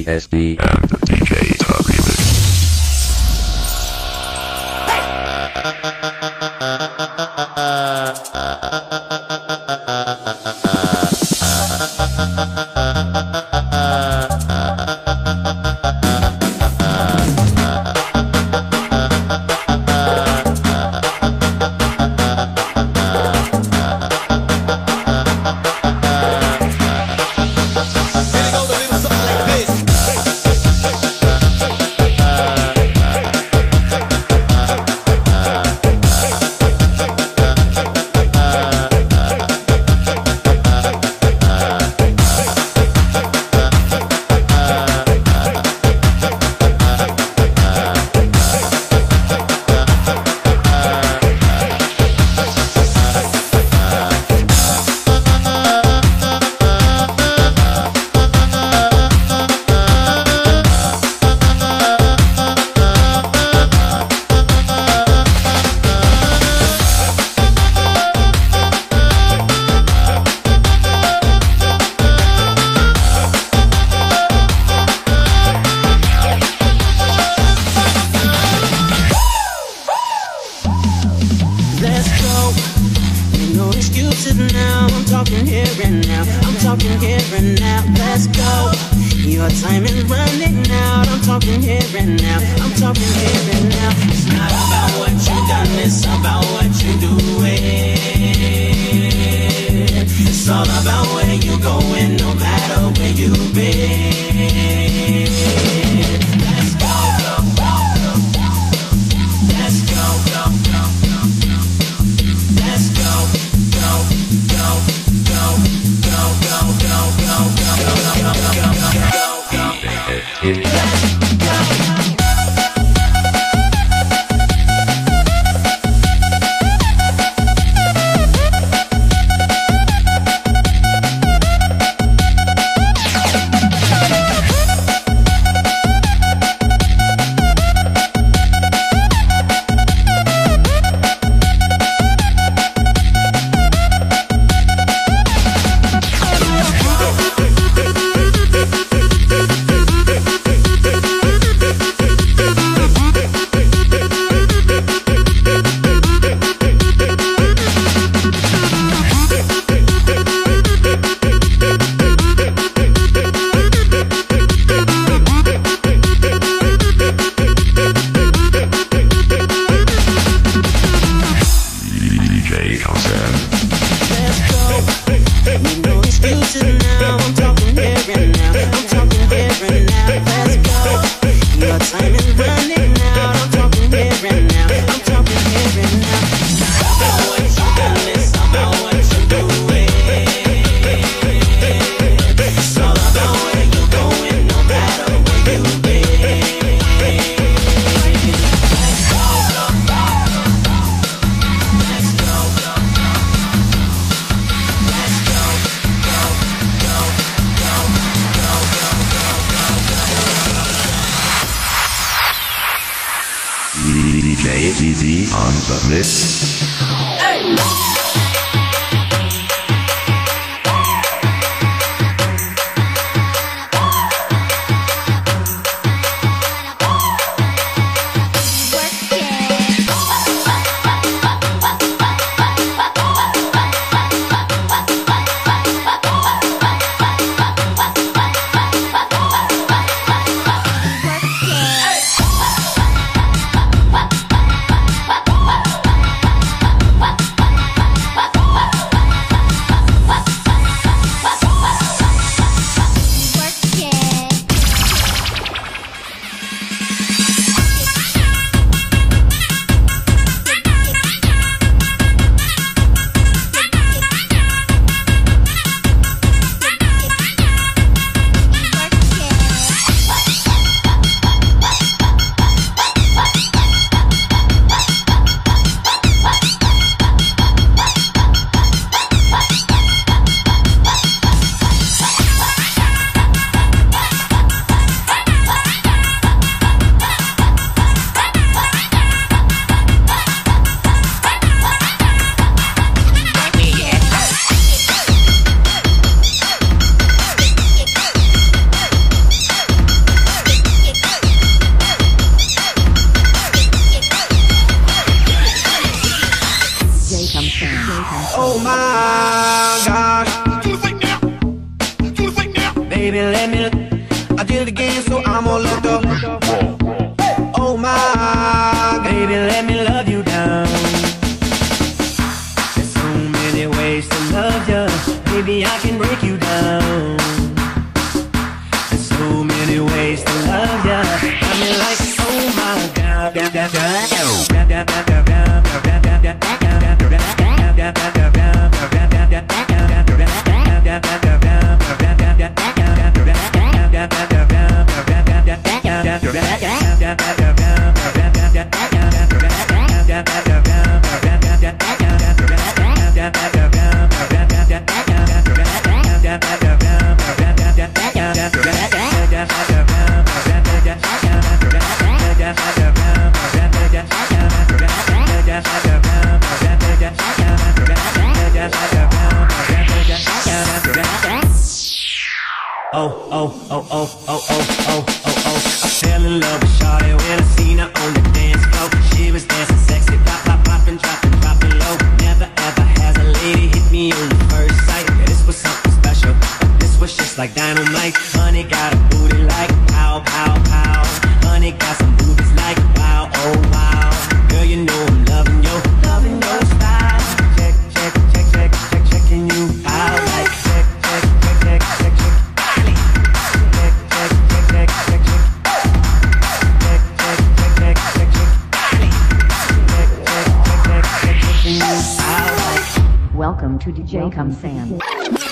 TSD and the DJ Remix. DJ on the list. Oh my gosh. Do the thing now. Do the thing now. Baby, let me. I did it again, so I'm gonna let go. Oh my, baby, let me love you down. There's so many ways to love you. Baby, I can break you down. There's so many ways to love you. I mean, like, oh my God. I fell in love with Shawty when I seen her on the dance floor. She was dancing sexy, poppin', droppin' low. Never ever has a lady hit me on the first sight. Yeah, this was something special. This was just like dynamite. Honey got a booty like pow, pow, pow. Honey got some boobies like wow, oh wow. Girl, you know I'm loving your style. Checking you out like check. Welcome to DJ Come Sam.